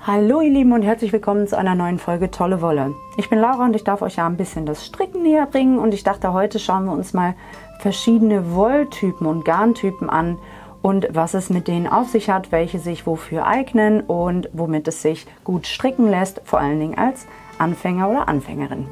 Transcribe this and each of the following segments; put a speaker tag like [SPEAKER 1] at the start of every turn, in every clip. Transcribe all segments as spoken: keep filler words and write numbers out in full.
[SPEAKER 1] Hallo ihr Lieben und herzlich willkommen zu einer neuen Folge Tolle Wolle. Ich bin Laura und ich darf euch ja ein bisschen das Stricken näher bringen und ich dachte, heute schauen wir uns mal verschiedene Wolltypen und Garntypen an und was es mit denen auf sich hat, welche sich wofür eignen und womit es sich gut stricken lässt, vor allen Dingen als Anfänger oder Anfängerin.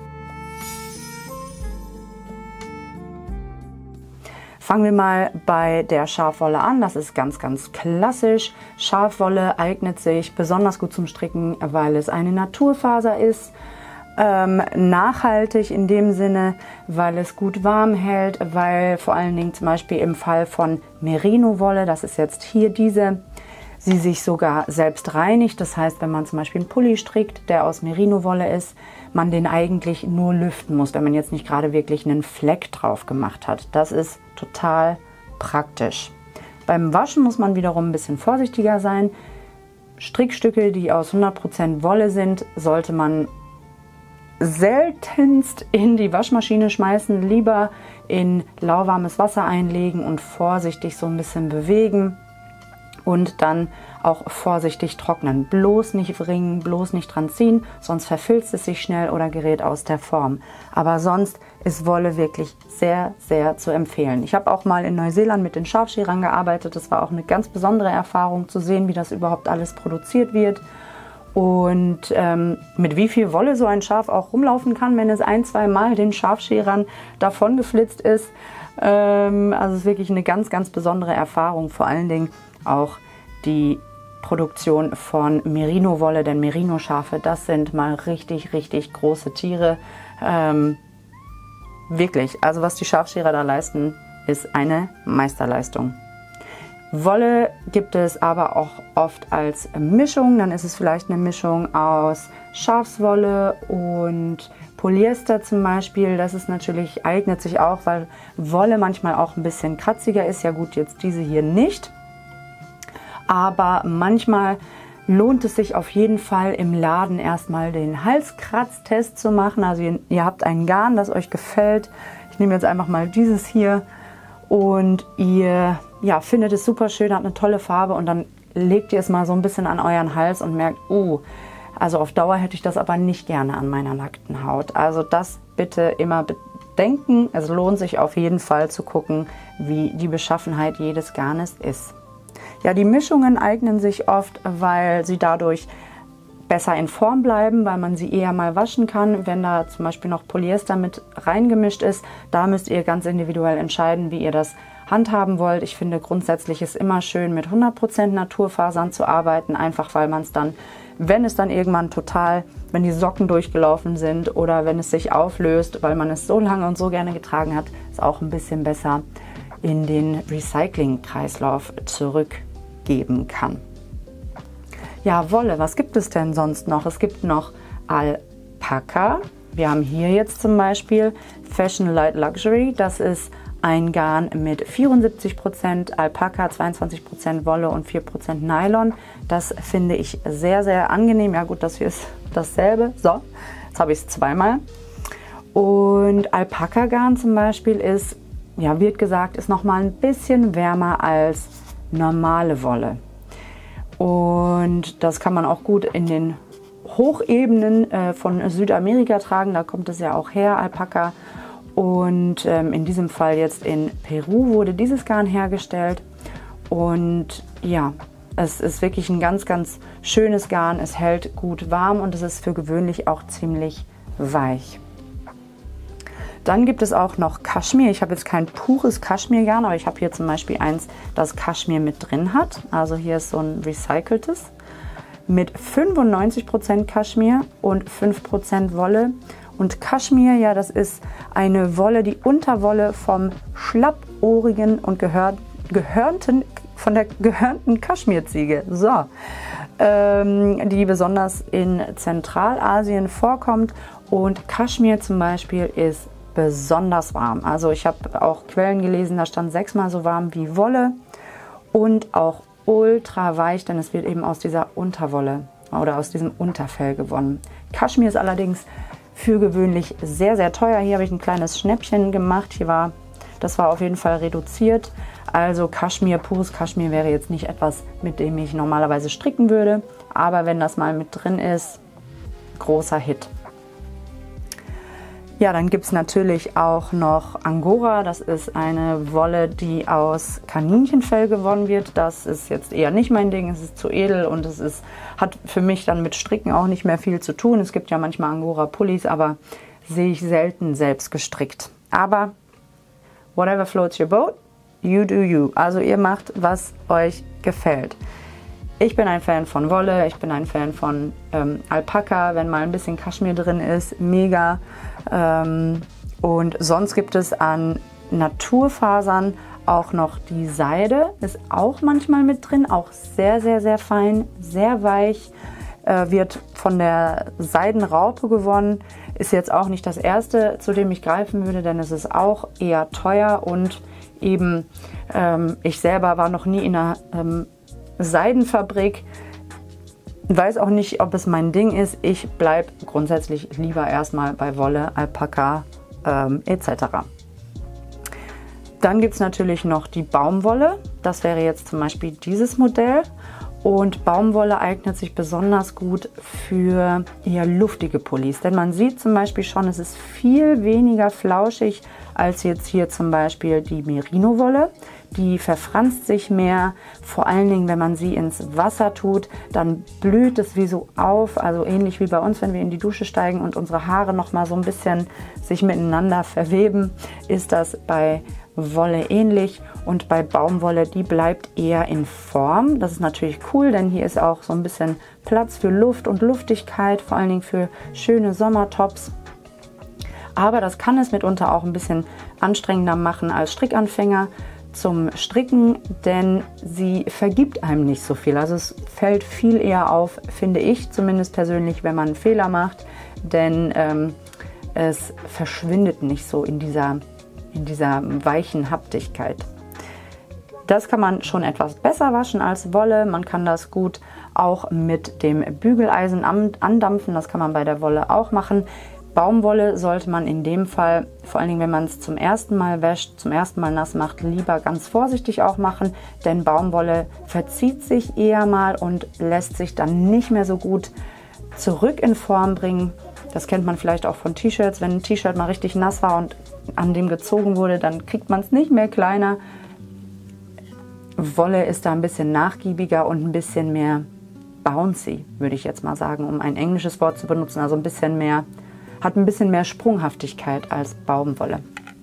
[SPEAKER 1] Fangen wir mal bei der Schafwolle an. Das ist ganz, ganz klassisch. Schafwolle eignet sich besonders gut zum Stricken, weil es eine Naturfaser ist. Ähm, nachhaltig in dem Sinne, weil es gut warm hält, weil vor allen Dingen zum Beispiel im Fall von Merino-Wolle, das ist jetzt hier diese, sie sich sogar selbst reinigt. Das heißt, wenn man zum Beispiel einen Pulli strickt, der aus Merino-Wolle ist, man den eigentlich nur lüften muss, wenn man jetzt nicht gerade wirklich einen Fleck drauf gemacht hat. Das ist total praktisch. Beim Waschen muss man wiederum ein bisschen vorsichtiger sein. Strickstücke, die aus hundert Prozent Wolle sind, sollte man seltenst in die Waschmaschine schmeißen, lieber in lauwarmes Wasser einlegen und vorsichtig so ein bisschen bewegen und dann auch vorsichtig trocknen. Bloß nicht wringen, bloß nicht dran ziehen, sonst verfilzt es sich schnell oder gerät aus der Form. Aber sonst ist Wolle wirklich sehr, sehr zu empfehlen. Ich habe auch mal in Neuseeland mit den Schafscherern gearbeitet. Das war auch eine ganz besondere Erfahrung, zu sehen, wie das überhaupt alles produziert wird und ähm, mit wie viel Wolle so ein Schaf auch rumlaufen kann, wenn es ein, zwei Mal den Schafscherern davon geflitzt ist. Ähm, also es ist wirklich eine ganz, ganz besondere Erfahrung, vor allen Dingen auch die Produktion von Merino-Wolle, denn Merino-Schafe, das sind mal richtig, richtig große Tiere. Ähm, wirklich, also was die Schafscherer da leisten, ist eine Meisterleistung. Wolle gibt es aber auch oft als Mischung, dann ist es vielleicht eine Mischung aus Schafswolle und Polyester zum Beispiel. Das ist natürlich, eignet sich auch, weil Wolle manchmal auch ein bisschen kratziger ist. Ja gut, jetzt diese hier nicht. Aber manchmal lohnt es sich auf jeden Fall im Laden erstmal den Halskratztest zu machen. Also ihr, ihr habt ein Garn, das euch gefällt. Ich nehme jetzt einfach mal dieses hier und ihr ja, findet es super schön, hat eine tolle Farbe und dann legt ihr es mal so ein bisschen an euren Hals und merkt, oh, also auf Dauer hätte ich das aber nicht gerne an meiner nackten Haut. Also das bitte immer bedenken. Es lohnt sich auf jeden Fall zu gucken, wie die Beschaffenheit jedes Garnes ist. Ja, die Mischungen eignen sich oft, weil sie dadurch besser in Form bleiben, weil man sie eher mal waschen kann. Wenn da zum Beispiel noch Polyester mit reingemischt ist, da müsst ihr ganz individuell entscheiden, wie ihr das handhaben wollt. Ich finde grundsätzlich ist immer schön, mit hundert Prozent Naturfasern zu arbeiten, einfach weil man es dann, wenn es dann irgendwann total, wenn die Socken durchgelaufen sind oder wenn es sich auflöst, weil man es so lange und so gerne getragen hat, ist auch ein bisschen besser in den Recycling-Kreislauf zurückgeben kann. Ja, Wolle, was gibt es denn sonst noch? Es gibt noch Alpaka. Wir haben hier jetzt zum Beispiel Fashion Light Luxury. Das ist ein Garn mit vierundsiebzig Prozent Alpaka, zweiundzwanzig Prozent Wolle und vier Prozent Nylon. Das finde ich sehr, sehr angenehm. Ja gut, das hier ist dasselbe. So, jetzt habe ich es zweimal. Und Alpaka-Garn zum Beispiel ist, ja, wird gesagt, ist noch mal ein bisschen wärmer als normale Wolle. Und das kann man auch gut in den Hochebenen äh, von Südamerika tragen. Da kommt es ja auch her, Alpaka. Und ähm, in diesem Fall jetzt in Peru wurde dieses Garn hergestellt. Und ja, es ist wirklich ein ganz, ganz schönes Garn. Es hält gut warm und es ist für gewöhnlich auch ziemlich weich. Dann gibt es auch noch Kaschmir. Ich habe jetzt kein pures Kaschmirgarn, aber ich habe hier zum Beispiel eins, das Kaschmir mit drin hat. Also hier ist so ein recyceltes mit fünfundneunzig Prozent Kaschmir und fünf Prozent Wolle. Und Kaschmir, ja, das ist eine Wolle, die Unterwolle vom schlappohrigen und gehör, gehörnten, von der gehörnten Kaschmirziege. So. Ähm, die besonders in Zentralasien vorkommt. Und Kaschmir zum Beispiel ist besonders warm. Also ich habe auch Quellen gelesen, da stand sechsmal so warm wie Wolle und auch ultra weich, denn es wird eben aus dieser Unterwolle oder aus diesem Unterfell gewonnen. Kaschmir ist allerdings für gewöhnlich sehr, sehr teuer. Hier habe ich ein kleines Schnäppchen gemacht. Hier war, das war auf jeden Fall reduziert. Also Kaschmir, pures Kaschmir wäre jetzt nicht etwas, mit dem ich normalerweise stricken würde, aber wenn das mal mit drin ist, großer Hit. Ja, dann gibt es natürlich auch noch Angora. Das ist eine Wolle, die aus Kaninchenfell gewonnen wird. Das ist jetzt eher nicht mein Ding. Es ist zu edel und es ist, hat für mich dann mit Stricken auch nicht mehr viel zu tun. Es gibt ja manchmal Angora-Pullis, aber sehe ich selten selbst gestrickt. Aber whatever floats your boat, you do you. Also ihr macht, was euch gefällt. Ich bin ein Fan von Wolle, ich bin ein Fan von ähm, Alpaka, wenn mal ein bisschen Kaschmir drin ist, mega. Ähm, und sonst gibt es an Naturfasern auch noch die Seide, ist auch manchmal mit drin, auch sehr, sehr, sehr fein, sehr weich, äh, wird von der Seidenraupe gewonnen. Ist jetzt auch nicht das erste, zu dem ich greifen würde, denn es ist auch eher teuer und eben ähm, ich selber war noch nie in einer ähm, Seidenfabrik, weiß auch nicht, ob es mein Ding ist. Ich bleibe grundsätzlich lieber erstmal bei Wolle, Alpaka ähm, et cetera. Dann gibt es natürlich noch die Baumwolle. Das wäre jetzt zum Beispiel dieses Modell. Und Baumwolle eignet sich besonders gut für eher luftige Pullis. Denn man sieht zum Beispiel schon, es ist viel weniger flauschig als jetzt hier zum Beispiel die Merino-Wolle. Die verfranst sich mehr, vor allen Dingen, wenn man sie ins Wasser tut, dann blüht es wie so auf, also ähnlich wie bei uns, wenn wir in die Dusche steigen und unsere Haare noch mal so ein bisschen sich miteinander verweben, ist das bei Wolle ähnlich und bei Baumwolle, die bleibt eher in Form. Das ist natürlich cool, denn hier ist auch so ein bisschen Platz für Luft und Luftigkeit, vor allen Dingen für schöne Sommertops. Aber das kann es mitunter auch ein bisschen anstrengender machen als Strickanfänger zum Stricken, denn sie vergibt einem nicht so viel. Also es fällt viel eher auf, finde ich zumindest persönlich, wenn man einen Fehler macht, denn ähm, es verschwindet nicht so in dieser, in dieser weichen Haptigkeit. Das kann man schon etwas besser waschen als Wolle. Man kann das gut auch mit dem Bügeleisen andampfen. Das kann man bei der Wolle auch machen. Baumwolle sollte man in dem Fall, vor allen Dingen wenn man es zum ersten Mal wäscht, zum ersten Mal nass macht, lieber ganz vorsichtig auch machen, denn Baumwolle verzieht sich eher mal und lässt sich dann nicht mehr so gut zurück in Form bringen. Das kennt man vielleicht auch von T-Shirts. Wenn ein T-Shirt mal richtig nass war und an dem gezogen wurde, dann kriegt man es nicht mehr kleiner. Wolle ist da ein bisschen nachgiebiger und ein bisschen mehr bouncy, würde ich jetzt mal sagen, um ein englisches Wort zu benutzen, also ein bisschen mehr, hat ein bisschen mehr Sprunghaftigkeit als Baumwolle.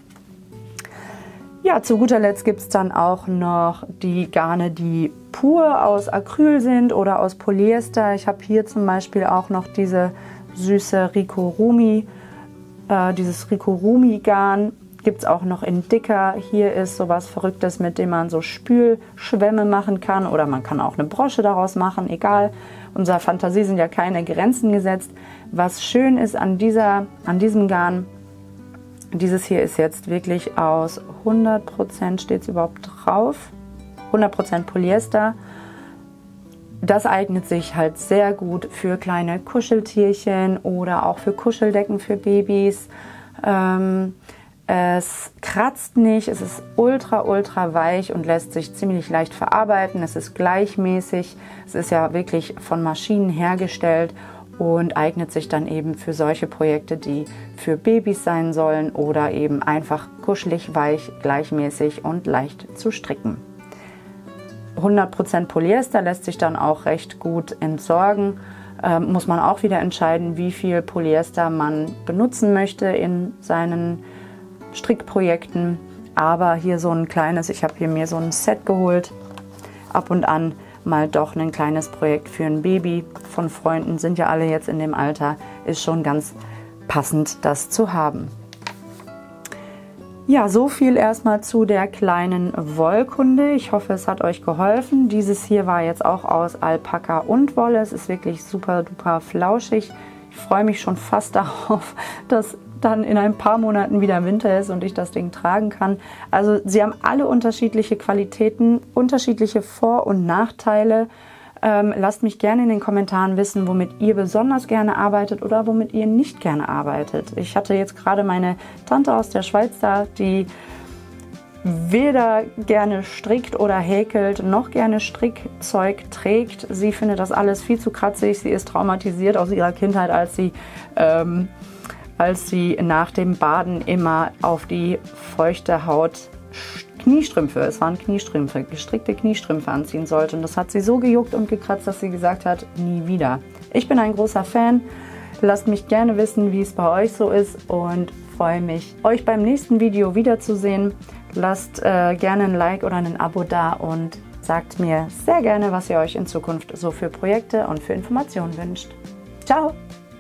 [SPEAKER 1] Ja, zu guter Letzt gibt es dann auch noch die Garne, die pur aus Acryl sind oder aus Polyester. Ich habe hier zum Beispiel auch noch diese süße Rikorumi, äh, dieses Rikorumi-Garn. Gibt es auch noch in dicker. Hier ist sowas Verrücktes, mit dem man so Spülschwämme machen kann oder man kann auch eine Brosche daraus machen, egal. Unserer Fantasie sind ja keine Grenzen gesetzt. Was schön ist an, dieser, an diesem Garn, dieses hier ist jetzt wirklich aus hundert Prozent, steht es überhaupt drauf, hundert Prozent Polyester. Das eignet sich halt sehr gut für kleine Kuscheltierchen oder auch für Kuscheldecken für Babys. Ähm, Es kratzt nicht, es ist ultra, ultra weich und lässt sich ziemlich leicht verarbeiten. Es ist gleichmäßig, es ist ja wirklich von Maschinen hergestellt und eignet sich dann eben für solche Projekte, die für Babys sein sollen oder eben einfach kuschelig, weich, gleichmäßig und leicht zu stricken. hundert Prozent Polyester lässt sich dann auch recht gut entsorgen. Ähm, muss man auch wieder entscheiden, wie viel Polyester man benutzen möchte in seinen Strickprojekten, aber hier so ein kleines, ich habe hier mir so ein Set geholt, ab und an mal doch ein kleines Projekt für ein Baby von Freunden, sind ja alle jetzt in dem Alter, ist schon ganz passend, das zu haben. Ja, so viel erstmal zu der kleinen Wollkunde. Ich hoffe, es hat euch geholfen. Dieses hier war jetzt auch aus Alpaka und Wolle. Es ist wirklich super duper flauschig. Ich freue mich schon fast darauf, dass dann in ein paar Monaten wieder Winter ist und ich das Ding tragen kann. Also sie haben alle unterschiedliche Qualitäten, unterschiedliche Vor- und Nachteile. Ähm, lasst mich gerne in den Kommentaren wissen, womit ihr besonders gerne arbeitet oder womit ihr nicht gerne arbeitet. Ich hatte jetzt gerade meine Tante aus der Schweiz da, die weder gerne strickt oder häkelt, noch gerne Strickzeug trägt. Sie findet das alles viel zu kratzig. Sie ist traumatisiert aus ihrer Kindheit, als sie, ähm, als sie nach dem Baden immer auf die feuchte Haut Kniestrümpfe, es waren Kniestrümpfe, gestrickte Kniestrümpfe anziehen sollte. Und das hat sie so gejuckt und gekratzt, dass sie gesagt hat, nie wieder. Ich bin ein großer Fan. Lasst mich gerne wissen, wie es bei euch so ist und freue mich, euch beim nächsten Video wiederzusehen. Lasst äh, gerne ein Like oder ein Abo da und sagt mir sehr gerne, was ihr euch in Zukunft so für Projekte und für Informationen wünscht. Ciao!